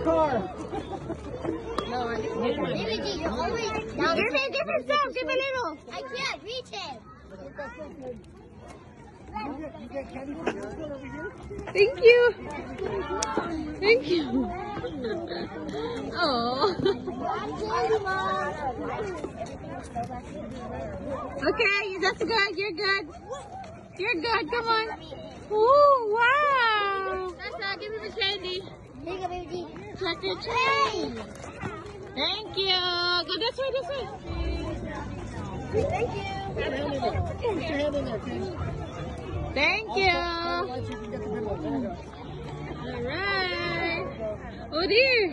car. No, I didn't get it. You're always down. Give it some. Give it a little. I can't reach it. You get candy from this one over here? Thank you. Thank you. Oh. Okay, that's good. You're good. You're good. Come on. Ooh, wow. That's give me the candy. Here you go, baby. Chuck your treat. Thank you. Go this way, this way. Thank you. Put your hand in there, Candy. Thank you. I'll let you get the good one. There you go. All right. Oh dear.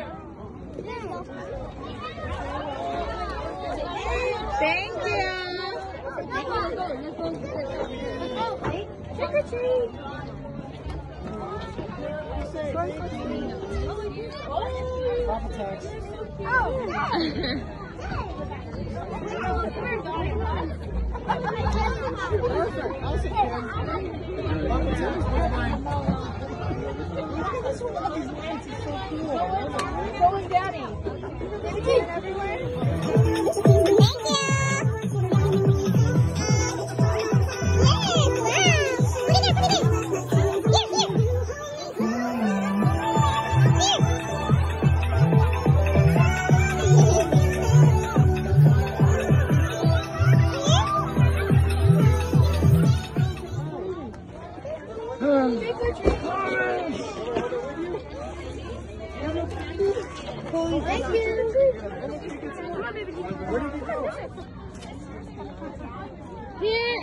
Thank you. Trick or treat. Papa tax. Going daddy. Everywhere. Thank you. Where did you go? Here,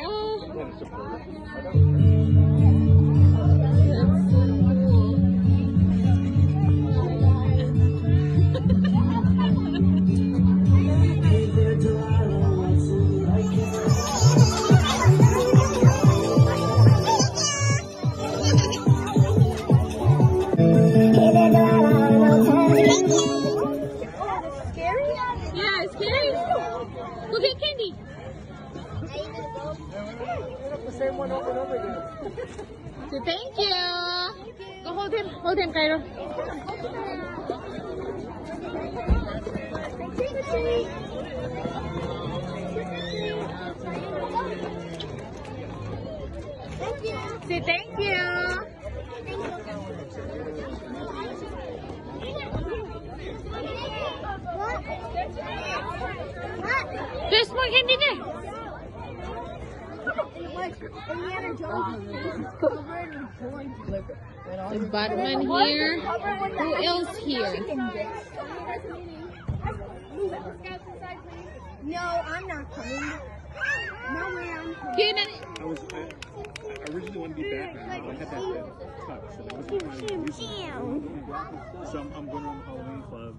yeah, it's scary. Go get candy. The same one over and over again. So thank you. Go hold him, Cairo. Thank you. Say thank you. What? There's more candy there. There's Batman here. Who else here? No, I'm not coming. No, ma'am. Here, I originally wanted to be Batman. I had that tuck, so that wasn't my reason. So I'm going on the Halloween club.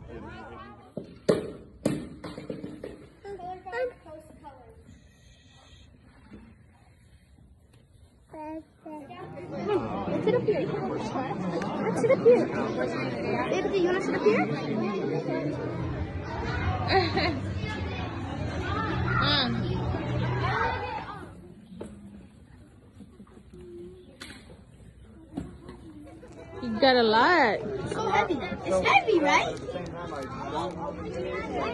Let's sit up here. Let's sit up here. Baby, do you want to sit up here? You got a lot. It's so heavy. It's heavy, right?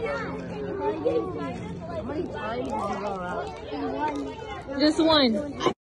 Just one.